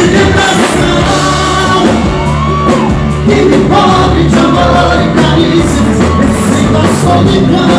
depressão que me cobre de amor e carícias, sem a solidão.